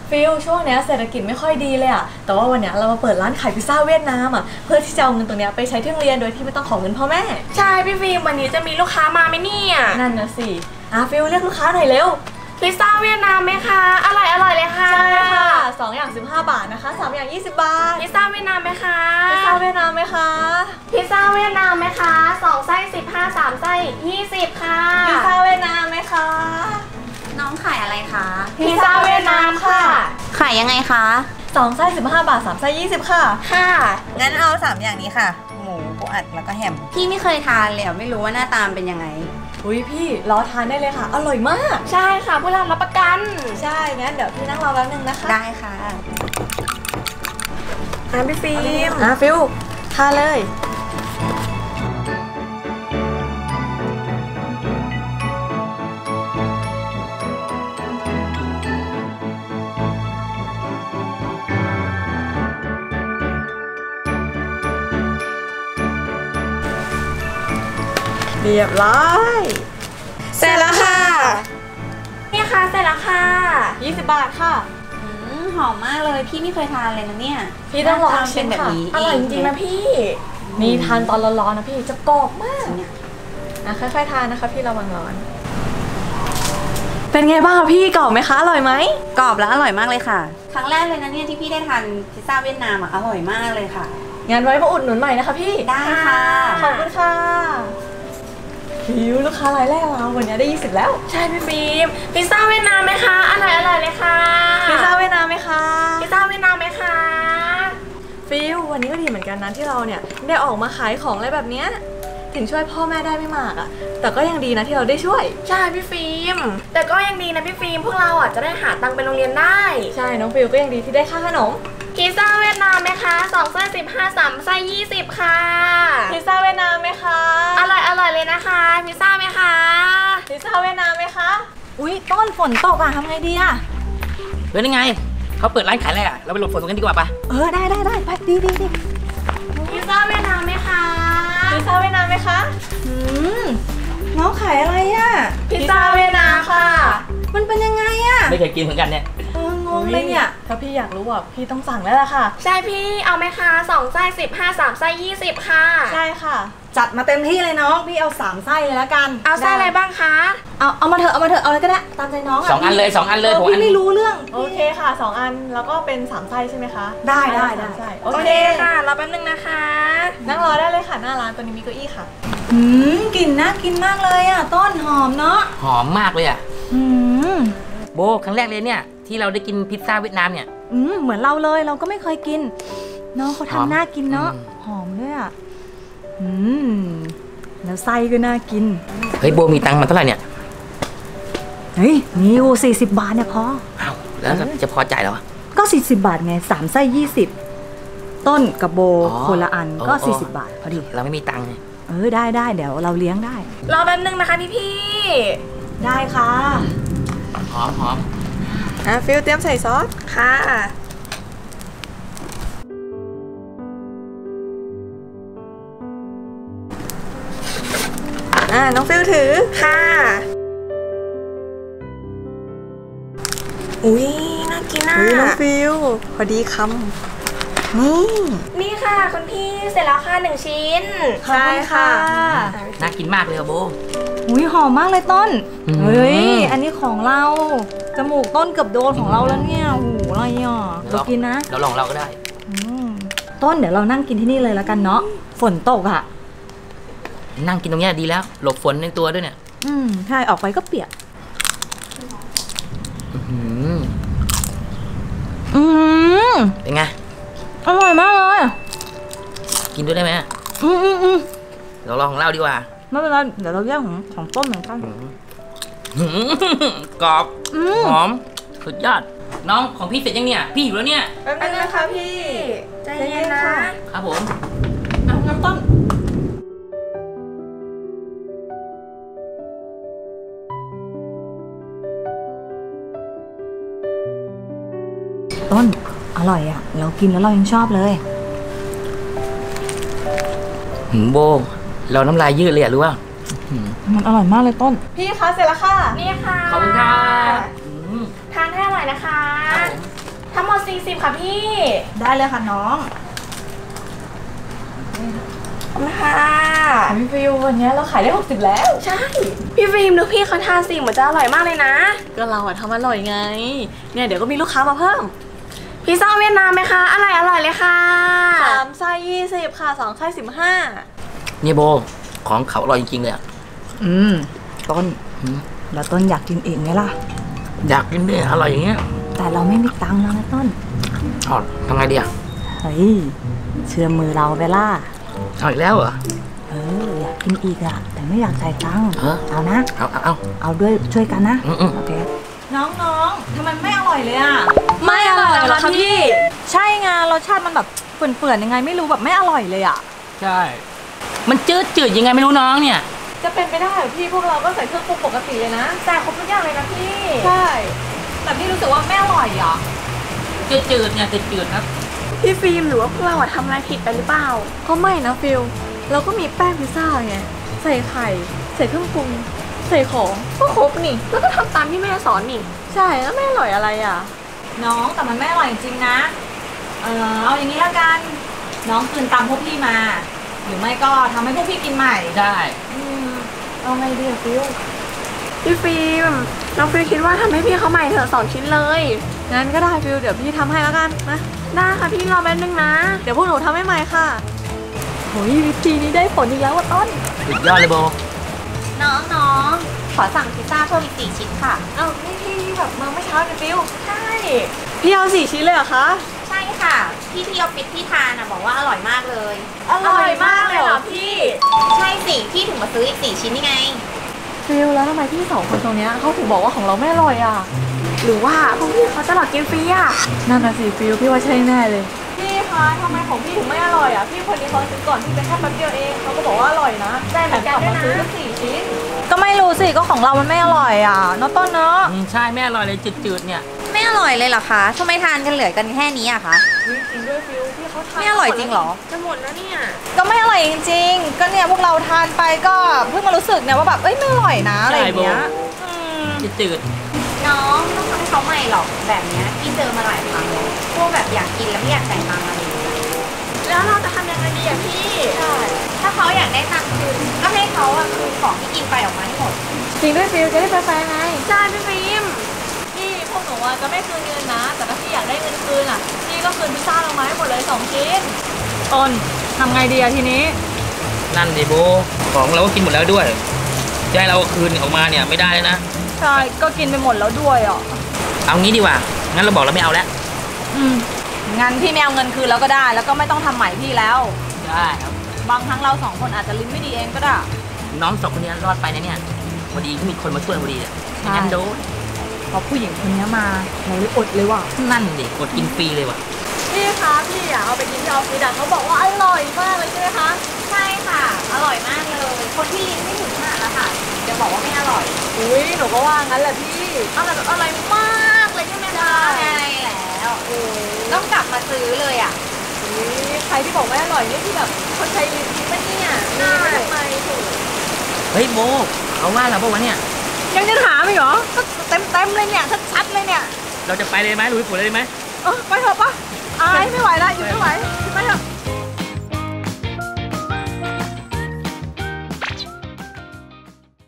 ฟิลช่วงนี้เศรษฐกิจไม่ค่อยดีเลยอะแต่ว่าวันนี้เรามาเปิดร้านขายพิซซ่าเวียดนามอะเพื่อที่จะเอาเงินตรงนี้ไปใช้ที่โรงเรียนโดยที่ไม่ต้องขอเงินพ่อแม่ใช่พี่ฟิล์มวันนี้จะมีลูกค้ามาไหมเนี่ยนั่นนะสิฟิลเรียกลูกค้าหน่อยเร็วพิซซ่าเวียดนามไหมคะอร่อยเลยค่ะใช่ค่ะ2อย่าง15 บาทนะคะ3อย่าง20 บาทพิซซ่าเวียดนามไหมคะพิซซ่าเวียดนามไหมคะพิซซ่าเวียดนามไหมคะ2ไส้15 3ไส้20ค่ะพิซซ่าเวียดนามไหมคะน้องขายอะไรคะพิซซ่าเวียดนามค่ะขายยังไงคะ 2ไส้15 บาท3ไส้20ค่ะค่ะงั้นเอา3อย่างนี้ค่ะหมูปูอัดแล้วก็แฮมพี่ไม่เคยทานเลยไม่รู้ว่าหน้าตาเป็นยังไงอุ้ยพี่รอทานได้เลยค่ะอร่อยมากใช่ค่ะพวกเรารับประกันใช่งั้นเดี๋ยวพี่นั่งรอแป๊บนึงนะคะได้ค่ะพี่ฟิล์มฟิลทานเลยเรียบร้อยเสร็จแล้วค่ะนี่ค่ะเสร็จแล้วค่ะ 20 บาทค่ะหอมมากเลยพี่ไม่เคยทานเลยนะเนี่ยพี่ต้องลองชิมแบบนี้อร่อยจริงๆนะพี่นี่ทานตอนร้อนๆนะพี่จะกรอบมากค่อยๆทานนะคะพี่ระวังร้อนเป็นไงบ้างคะพี่กรอบไหมคะอร่อยไหมกรอบแล้วอร่อยมากเลยค่ะครั้งแรกเลยนะเนี่ยที่พี่ได้ทานพิซซ่าเวียดนามอร่อยมากเลยค่ะงั้นไว้มาอุดหนุนใหม่นะคะพี่ได้ค่ะขอบคุณค่ะฟิวลูกค้ารายแรกเราวันนี้ได้20แล้วใช่พี่ฟิล์มพิซซ่าเวียดนามไหมคะอร่อยเลยค่ะพิซซ่าเวียดนามไหมคะพิซซ่าเวียดนามไหมคะฟิววันนี้ก็ดีเหมือนกันนะที่เราเนี่ยได้ออกมาขายของอะไรแบบนี้ถึงช่วยพ่อแม่ได้ไม่มากอะแต่ก็ยังดีนะที่เราได้ช่วยใช่พี่ฟิล์มแต่ก็ยังดีนะพี่ฟิล์มพวกเราจะได้หาตังค์ไปโรงเรียนได้ใช่น้องฟิวก็ยังดีที่ได้ค่าขนมพิซซ่าเวียดนามไหมคะ2ไส้15 3ไส้20ค่ะพิซซ่าเวียดนามไหมคะอร่อยเลยนะคะพิซซ่าไหมคะพิซซ่าเวียดนามไหมคะอุ๊ยต้นฝนตกทำไงดีเป็นยังไงเขาเปิดร้านขายอะไรเราไปหลบฝนตรงกันดีกว่าปะได้ไปดีพิซซ่าเวียดนามไหมคะพิซซ่าเวียดนามไหมคะน้องขายอะไรพิซซ่าเวียดนามค่ะมันเป็นยังไงไม่เคยกินเหมือนกันเนี่ยงงเลยเนี่ยถ้าพี่อยากรู้พี่ต้องสั่งแล้วล่ะค่ะใช่พี่เอาไหมคะ2ไส้15 3ไส้20ค่ะใช่ค่ะจัดมาเต็มที่เลยน้องพี่เอา3ไส้เลยละกันเอาไส้อะไรบ้างคะเอามาเถอะเอาอะไรก็ได้ตามใจน้อง 2 อันเลย2 อันเลยพี่ไม่รู้เรื่องโอเคค่ะ2 อันแล้วก็เป็น3ไส้ใช่ไหมคะได้โอเคค่ะรอแป๊บนึงนะคะนั่งรอได้เลยค่ะหน้าร้านตัวนี้มีเก้าอี้ค่ะกลิ่นน่ากินมากเลยต้นหอมเนาะหอมมากเลยโบครั้งแรกเลยเนี่ยที่เราได้กินพิซซ่าเวียดนามเนี่ยเหมือนเราเลยเราก็ไม่เคยกินน้องเขาทำน่ากินเนาะหอมด้วยแล้วไส้ก็น่ากินเฮ้ยโบมีตังค์มาเท่าไหร่เนี่ยเฮ้ยมีอยู่40 บาทเนี่ยพอแล้วจะพอจ่ายแล้วก็40 บาทไง3ไส้20ต้นกับโบคนละอันก็40 บาทพอดีเราไม่มีตังค์ได้เดี๋ยวเราเลี้ยงได้รอแป๊บนึงนะคะพี่ได้ค่ะหอมฟิลเตรียมใส่ซอสค่ะน้องฟิลถือค่ะอุ้ยน่ากินน้องฟิลพอดีคำนี่ค่ะคุณพี่เสร็จแล้วค่ะ1 ชิ้นใช่ค่ะน่ากินมากเลยโบอุ้ยหอมมากเลยต้นเฮ้ยอันนี้ของเราจมูกต้นเกือบโดนของเราแล้วเนี่ยโอ้โหอะไรเรากินนะเราลองเราก็ได้ต้นเดี๋ยวเรานั่งกินที่นี่เลยแล้วกันเนาะฝนตกนั่งกินตรงนี้ดีแล้วหลบฝนในตัวด้วยเนี่ยใช่ออกไปก็เปียกเป็นไงอร่อยมากเลยกินด้วยได้ไหมเราลองของเราดีกว่าไม่เป็นไรเดี๋ยวเราแยกของต้นเหมือนกันกรอบหอมสุดยอดน้องของพี่เสร็จยังเนี่ยพี่อยู่แล้วเนี่ยแป๊บนึงนะคะพี่ใจเย็นนะครับผมน้ำต้นอร่อยเรากินแล้วเรายังชอบเลยโบเราน้ำลายยืดเลยรู้ป่ะมันอร่อยมากเลยต้นพี่คะเสร็จแล้วค่ะนี่ค่ะขอบคุณค่ะทานให้อร่อยนะคะทั้งหมด40ค่ะพี่ได้เลยค่ะน้องขอบคุณค่ะพี่ฟิววันนี้เราขายได้60แล้วใช่ พี่ฟิล์มดูพี่เขาทานสิเหมือนจะอร่อยมากเลยนะก็เราอะทำอร่อยไง เนี่ยเดี๋ยวก็มีลูกค้ามาเพิ่มพิซซ่าเวียดนามไหมคะอร่อยเลยค่ะ 3 ไส้20ค่ะ2 ไส้15 เนี่ยโบของเขาอร่อยจริงๆเลยอะต้น แล้วต้นอยากกินเองไหมล่ะอยากกินด้วยอร่อยอย่างเงี้ยแต่เราไม่มีตังค์แล้วนะต้นอ๋อทำไงดีอะเฮ้ย เชื่อมือเราไปล่ะเอาอีกแล้วเหรออยากกินอีกอะแต่ไม่อยากจ่ายตังค์ เอานะเอาเอาด้วยช่วยกันนะอืมโอเคน้องๆทำไมไม่อร่อยเลยอ่ะไม่อร่อยเหรอคะพี่ใช่ไงรสชาติมันแบบเปื่อนๆยังไงไม่รู้แบบไม่อร่อยเลยอ่ะใช่ มันจืดยังไงไม่รู้น้องเนี่ยจะเป็นไปได้เหรอพี่พวกเราก็ใส่เครื่องปรุงปกติเลยนะแต่ครบทุกอย่างเลยนะพี่ใช่แต่พี่รู้สึกว่าไม่อร่อยอ่ะจืดเนี่ยจืดครับพี่ฟิล์มหรือว่าพวกเราอะทำอะไรผิดไปหรือเปล่าก็ไม่นะฟิลเราก็มีแป้งพิซซ่าไงใส่ไข่ใส่เครื่องปรุงใส่ของก็ครบนี่แล้วก็ทำตามที่แม่สอนนี่ใช่แล้วไม่อร่อยอะไรอ่ะน้องแต่มันไม่อร่อยจริงๆนะ เอาอย่างนี้แล้วกัน น้องคืนตังค์พวกพี่มา หรือไม่ก็ทำให้พวกพี่กินใหม่ได้เอาไงดีอะฟิลพี่ฟิล์มน้องฟิล์มคิดว่าทำให้พี่เขาใหม่เถอะ2 ชิ้นเลยงั้นก็ได้ฟิลเดี๋ยวพี่ทำให้แล้วกันนะได้ค่ะพี่รอแป๊บนึงนะเดี๋ยวพวกหนูทำให้ใหม่ค่ะโอ้ยวิธีนี้ได้ผลอีกแล้วว่ะต้นสุดยอดเลยโบน้องๆขอสั่งพิซซ่าเพิ่มอีก4 ชิ้นค่ะเอ้านี่พี่แบบมาเมื่อเช้าเนี่ยฟิลใช่พี่เอา4 ชิ้นเลยเหรอคะใช่ค่ะ ที่ออฟฟิศที่ทานบอกว่าอร่อยมากเลยอร่อยมากเลยเหรอพี่ใช่สิพี่ถึงมาซื้ออีก4 ชิ้นนี่ไงฟิลแล้วทำไมพี่2 คนตรงเนี้ยเขาถึงบอกว่าของเราไม่อร่อยอ่ะหรือว่าพวกพี่เขาจะหลอกกินฟรีอะนั่นน่ะสิฟิลพี่ว่าใช่แน่เลยพี่คะทำไมของพี่ถึงไม่อร่อยอ่ะพี่คนนี้เขาซื้อก่อนพี่ไปแค่แป๊บเดียวเองเขาก็บอกว่าอร่อยนะได้เหมือนกันมาซื้อตั้ง4 ชิ้นก็ไม่รู้สิก็ของเรามันไม่อร่อยอ่ะเนาะต้นเนาะใช่ไม่อร่อยเลยจืดเนี่ยไม่อร่อยเลยเหรอคะทำไมทานกันเหลือกันแค่นี้อะคะจริงด้วยฟิลพี่เขาทานไม่อร่อยจริงเหรอจะหมดแล้วเนี่ยก็ไม่อร่อยจริงๆ ก็เนี่ยพวกเราทานไปก็เพิ่งมารู้สึกเนี่ยว่าแบบเอ้ยไม่อร่อยนะอะไรอย่างเงี้ยจืดน้องต้องทำให้เขาใหม่หรอกแบบเนี้ยพี่เจอมาหลายครั้งแล้วพวกแบบอยากกินแล้วไม่อยากจ่ายตังค์อะไรอย่างเงี้ยแล้วเราจะทำยังไงดีอะพี่ถ้าเขาอยากได้ตังค์คืนก็ให้เขาอะคืนของที่กินไปออกมาให้หมดจริงด้วยฟิลจะได้แฟร์ๆไงใช่พี่ฟิล์มพี่พวกหนูอะจะไม่คืนเงินนะ แต่ถ้าพี่อยากได้เงินคืนอ่ะพี่ก็คืนพิซซ่าลงมาให้หมดเลย2 ชิ้นต้นทำไงดีอะทีนี้นั่นดิโบของเราก็กินหมดแล้วด้วยจะให้เราคืนออกมาเนี่ยไม่ได้เลยนะใช่ก็กินไปหมดแล้วด้วยอ่ะเอางี้ดีกว่างั้นเราบอกเราไม่เอาแล้วงั้นพี่ไม่เอาเงินคืนแล้วก็ได้ แล้วก็ไม่ต้องทำใหม่พี่แล้วได้ครับบางครั้งเราสองคนอาจจะลิ้นไม่ดีเองก็ได้น้อง2 คนนี้รอดไปนะเนี่ยพอดีมีคนมาช่วยพอดีไม่งั้นโดนพอผู้หญิงคนนี้มาเราเลยอดเลยว่ะนั่นดิกดกินฟรีเลยว่ะพี่คะพี่อะเอาไปกินที่ออฟฟิศอะเขาบอกว่าอร่อยมากเลยใช่ไหมคะใช่ค่ะ อร่อยมากเลย คนที่ลิ้นไม่ถึงขนาดละค่ะจะบอกว่าไม่อร่อยอุ้ยหนูก็ว่างั้นแหละพี่อร่อยแบบอร่อยมากเลยใช่ไหมคะใช่แล้วต้องกลับมาซื้อเลยอ่ะอุ๊ยใครที่บอกไม่อร่อยนี่คือแบบคนใช้ลิ้นจริงปะเนี่ยนี่มาทำไมถูกเฮ้ยโบเขาว่าเราปะวะเนี่ยยังจะถามอีกเหรอก็เต็มเลยเนี่ยชัดๆเลยเนี่ยเราจะไปเลยไหมลุยฝนเลยไหมไปเถอะปะอายไม่ไหวแล้วอยู่ไม่ไหวไปเถอะพ